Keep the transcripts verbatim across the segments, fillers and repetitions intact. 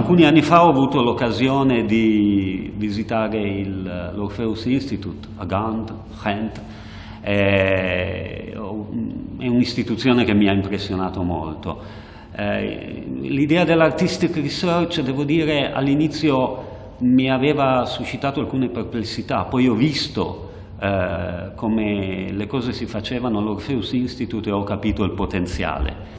alcuni anni fa ho avuto l'occasione di visitare l'Orpheus Institute a Gand, Gent. È un'istituzione che mi ha impressionato molto. Eh, l'idea dell'artistic research, devo dire, all'inizio mi aveva suscitato alcune perplessità, poi ho visto eh, come le cose si facevano all'Orpheus Institute e ho capito il potenziale.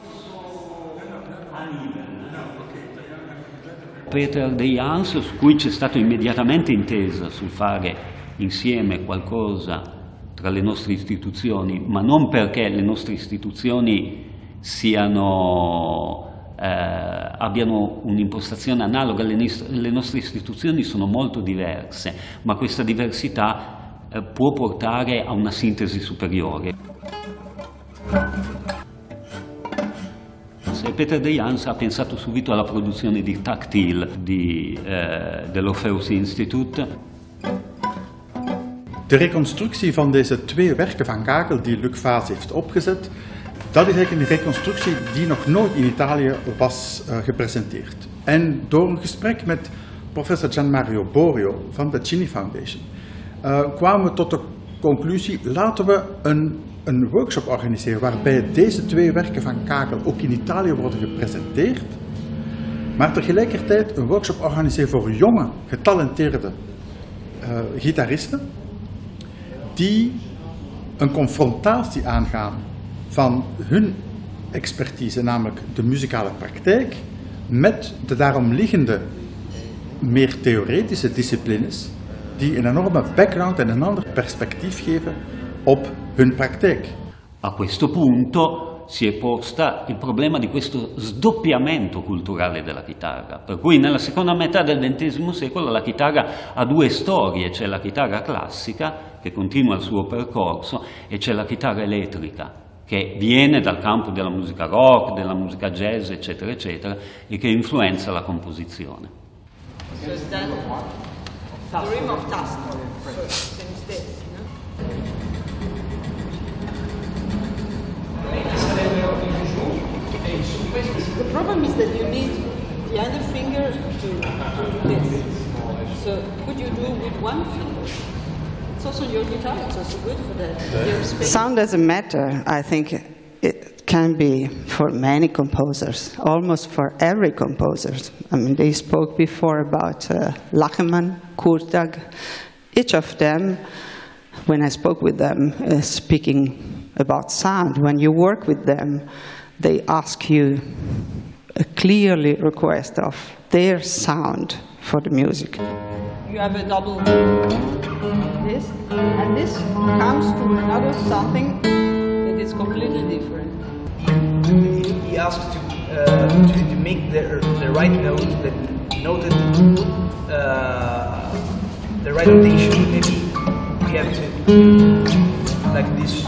Peter de Jans, su cui c'è stato immediatamente intesa sul fare insieme qualcosa tra le nostre istituzioni, ma non perché le nostre istituzioni siano, eh, abbiano un'impostazione analoga, le, le nostre istituzioni sono molto diverse, ma questa diversità eh, può portare a una sintesi superiore. E Peter de Jans ha pensato subito alla produzione di Tactile eh, dell'Orpheus Institute. De reconstructie van deze twee werken van Gagel die Luc Vaas heeft opgezet, dat is eigenlijk een reconstructie die nog nooit in Italië was uh, gepresenteerd. En door een gesprek met professor Gian Mario Borio van de Cini Foundation uh, kwamen we tot de conclusie, laten we een, een workshop organiseren waarbij deze twee werken van Gagel ook in Italië worden gepresenteerd, maar tegelijkertijd een workshop organiseren voor jonge, getalenteerde uh, gitaristen die een confrontatie aangaan van hun expertise, namelijk de muzikale praktijk, met de daarom liggende meer theoretische disciplines, die een enorme background en een ander perspectief geven op hun praktijk. A questo punto si è posta il problema di questo sdoppiamento culturale della chitarra, per cui nella seconda metà del ventesimo secolo la chitarra ha due storie, c'è la chitarra classica che continua il suo percorso e c'è la chitarra elettrica che viene dal campo della musica rock, della musica jazz, eccetera, eccetera, e che influenza la composizione. So it's done the rim of task, since this, no? The problem is that you need the other finger to do this. So could you do with one finger? It's also your guitar, it's also good for that. Sound doesn't matter. I think it can be for many composers, almost for every composer. I mean, they spoke before about uh, Lachenmann, Kurtag. Each of them, when I spoke with them, uh, speaking about sound, when you work with them, they ask you a clearly request of their sound for the music. You have a double this, and this comes to another something that is completely different. He asked to, uh, to, to make the, the right note, the noted, uh, the right notation. Maybe we have to, like this.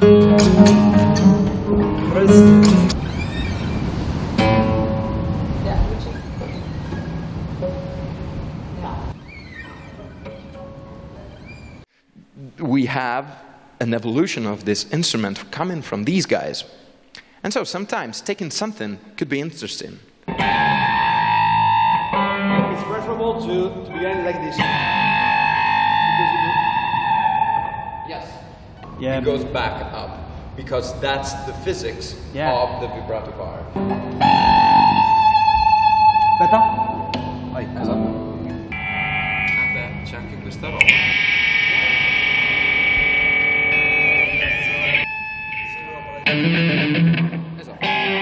We have an evolution of this instrument coming from these guys. And so sometimes taking something could be interesting. It's preferable to, to begin like this. Yes. Yeah. It goes back up, because that's the physics yeah. of the vibrato bar. Aspetta. Vai, esatto. Vabbè, c'è anche questa roba. Esatto.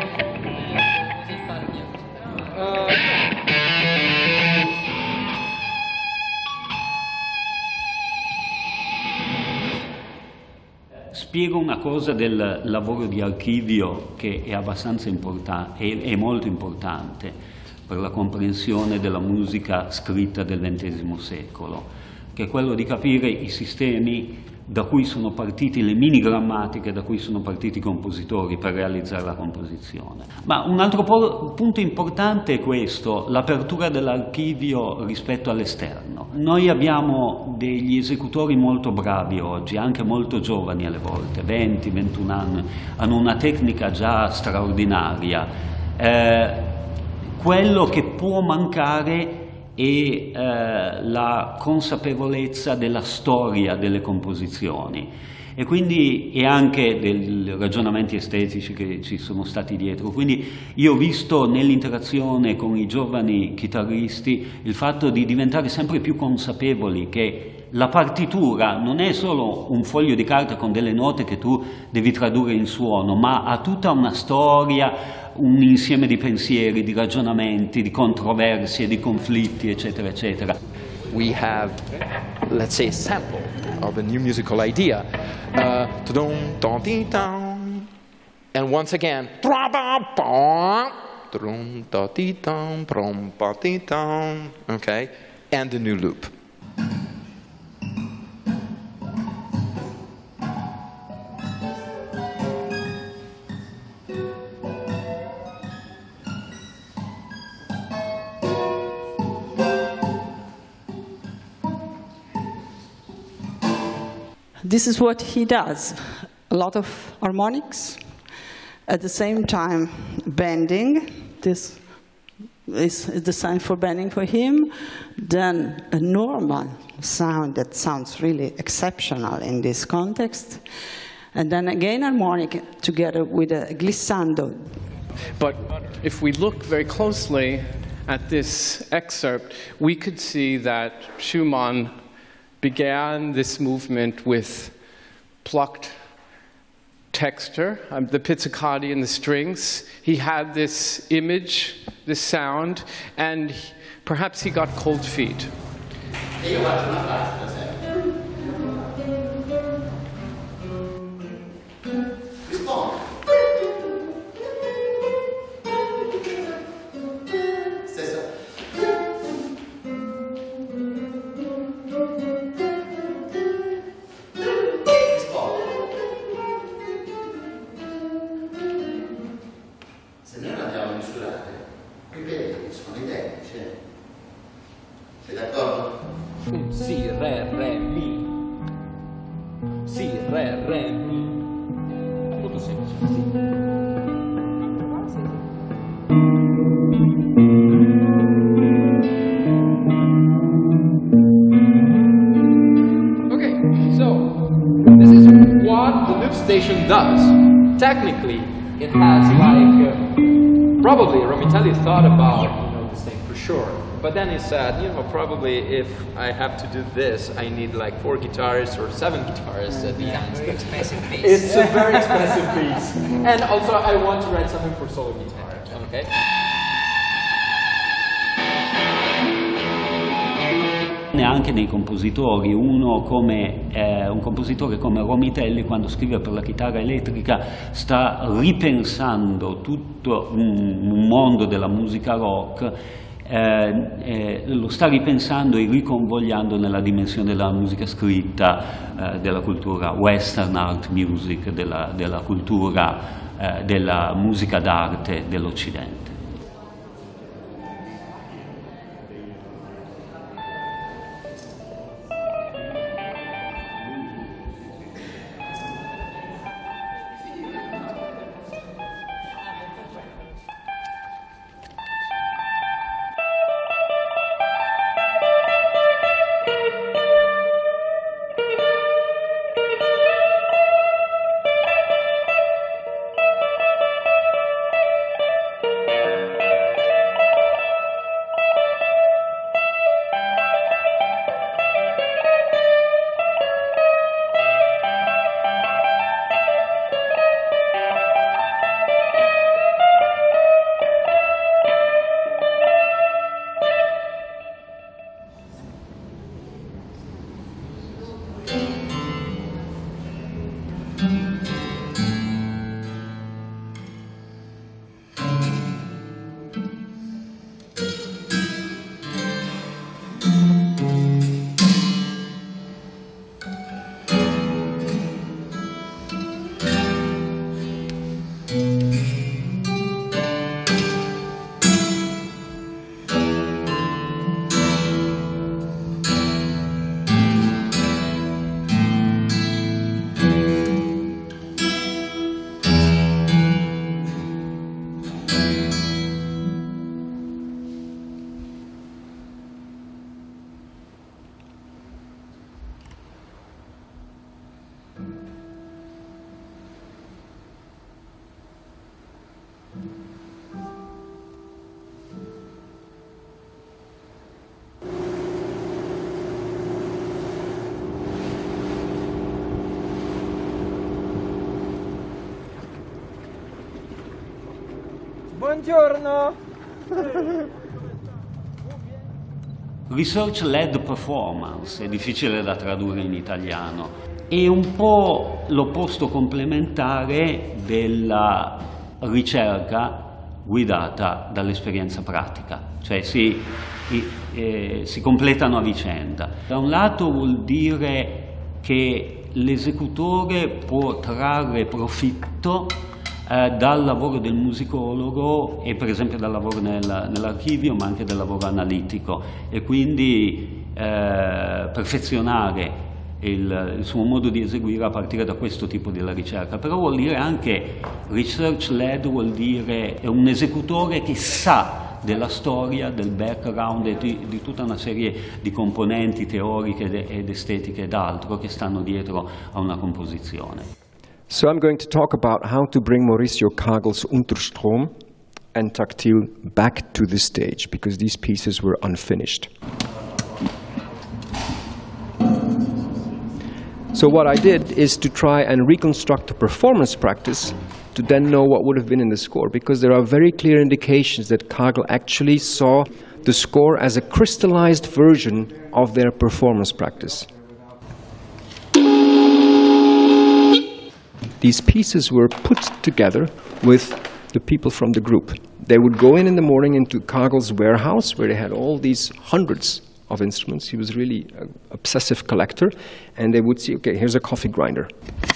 Spiego una cosa del lavoro di archivio che è abbastanza importante, è, è molto importante per la comprensione della musica scritta del ventesimo secolo, che è quello di capire i sistemi da cui sono partiti le mini grammatiche, da cui sono partiti i compositori per realizzare la composizione. Ma un altro punto importante è questo, l'apertura dell'archivio rispetto all'esterno. Noi abbiamo degli esecutori molto bravi oggi, anche molto giovani alle volte, venti ventuno anni, hanno una tecnica già straordinaria. Eh, quello che può mancare è eh, la consapevolezza della storia delle composizioni e quindi e anche dei ragionamenti estetici che ci sono stati dietro. Quindi io ho visto nell'interazione con i giovani chitarristi il fatto di diventare sempre più consapevoli che la partitura non è solo un foglio di carta con delle note che tu devi tradurre in suono, ma ha tutta una storia, un insieme di pensieri, di ragionamenti, di controversie, di conflitti, eccetera, eccetera. We have, let's say, a sample of a new musical idea. Uh, and once again, okay, and the new loop. This is what he does, a lot of harmonics, at the same time bending. This is the sign for bending for him. Then a normal sound that sounds really exceptional in this context. And then again harmonic together with a glissando. But if we look very closely at this excerpt, we could see that Schumann began this movement with plucked texture, um, the pizzicati and the strings. He had this image, this sound, and he, perhaps he got cold feet. Si, re, re, mi. Si, re, re, mi. Molto semplice, sì. Okay, so this is what the loop station does. Technically, it has like uh, probably Romitelli thought about, you know, this thing for sure. But then he said, you know, probably if I have to do this, I need like four guitarists or seven guitarists at the end. Very expensive piece. It's a very expensive piece. And also I want to write something for solo guitar, okay? Anche nei compositori, uno come eh, un compositore come Romitelli, quando scrive per la chitarra elettrica, sta ripensando tutto un, un mondo della musica rock. Eh, eh, lo sta ripensando e riconvogliando nella dimensione della musica scritta, eh, della cultura western art music, della, della cultura eh, della musica d'arte dell'Occidente. Buongiorno! Research-led performance è difficile da tradurre in italiano, è un po' l'opposto complementare della ricerca guidata dall'esperienza pratica, cioè si, eh, si completano a vicenda. Da un lato vuol dire che l'esecutore può trarre profitto eh, dal lavoro del musicologo e per esempio dal lavoro nel, nell'archivio, ma anche dal lavoro analitico, e quindi eh, perfezionare il, il suo modo di eseguire a partire da questo tipo di ricerca. Però vuol dire anche research led, vuol dire è un esecutore che sa della storia, del background e di, di tutta una serie di componenti teoriche ed estetiche ed altro che stanno dietro a una composizione. So I'm going to talk about how to bring Mauricio Kagel's Unterstrom and Tactile back to the stage, because these pieces were unfinished. So what I did is to try and reconstruct a performance practice to then know what would have been in the score, because there are very clear indications that Kagel actually saw the score as a crystallized version of their performance practice. These pieces were put together with the people from the group. They would go in in the morning into Kagel's warehouse, where they had all these hundreds of instruments. He was really an obsessive collector, and they would see, okay, here's a coffee grinder.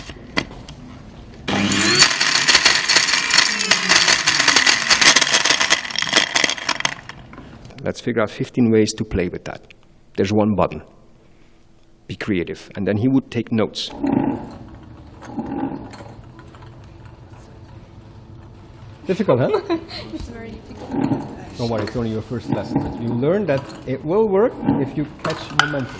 Let's figure out fifteen ways to play with that. There's one button. Be creative. And then he would take notes. Difficult, huh? It's very difficult. Don't worry, it's only your first lesson. But you learn that it will work if you catch momentum.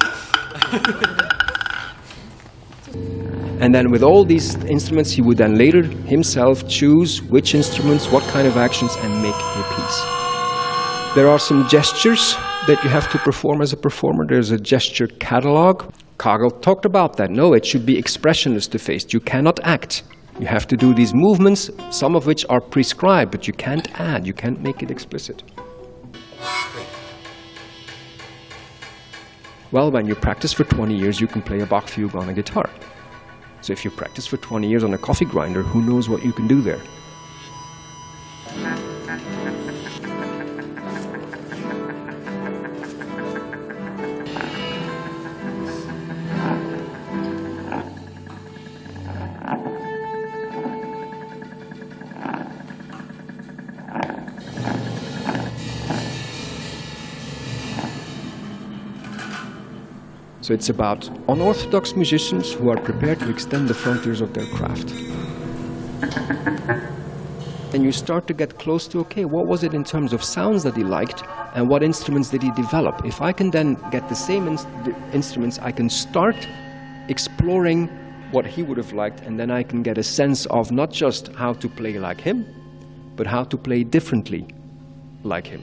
And then with all these instruments, he would then later himself choose which instruments, what kind of actions, and make a piece. There are some gestures that you have to perform as a performer. There's a gesture catalog. Kagel talked about that. No, it should be expressionist-faced. You cannot act. You have to do these movements, some of which are prescribed, but you can't add, you can't make it explicit. Well, when you practice for twenty years, you can play a Bach fugue on a guitar. So if you practice for twenty years on a coffee grinder, who knows what you can do there? So it's about unorthodox musicians who are prepared to extend the frontiers of their craft. And you start to get close to, okay, what was it in terms of sounds that he liked, and what instruments did he develop? If I can then get the same in the instruments, I can start exploring what he would have liked, and then I can get a sense of not just how to play like him, but how to play differently like him.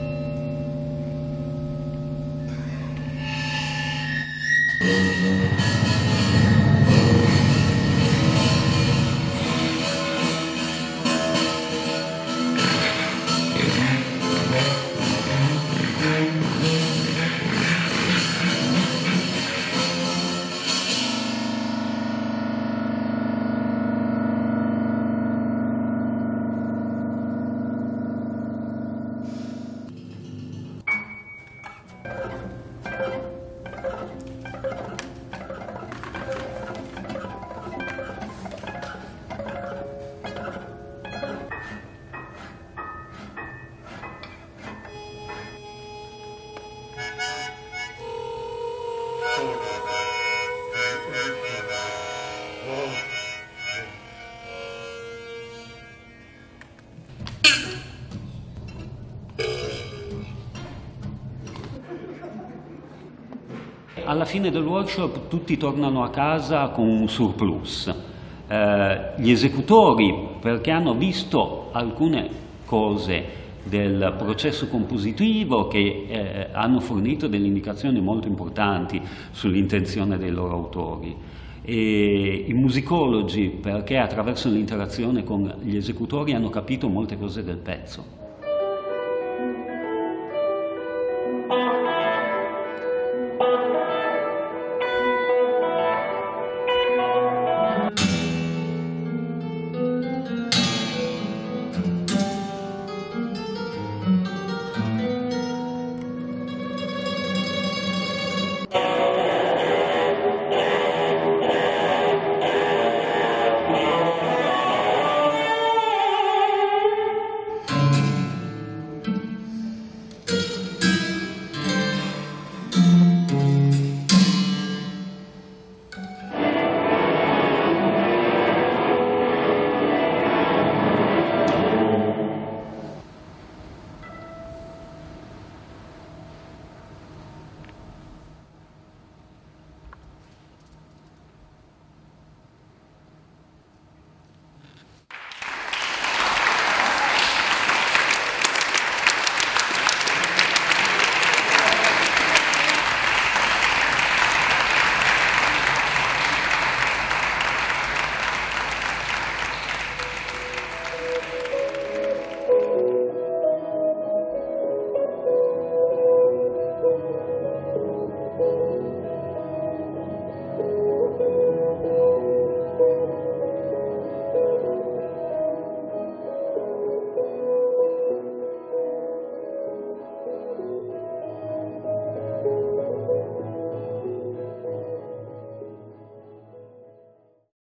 Alla fine del workshop tutti tornano a casa con un surplus. Eh, gli esecutori, perché hanno visto alcune cose del processo compositivo che eh, hanno fornito delle indicazioni molto importanti sull'intenzione dei loro autori. e i musicologi, perché attraverso l'interazione con gli esecutori hanno capito molte cose del pezzo.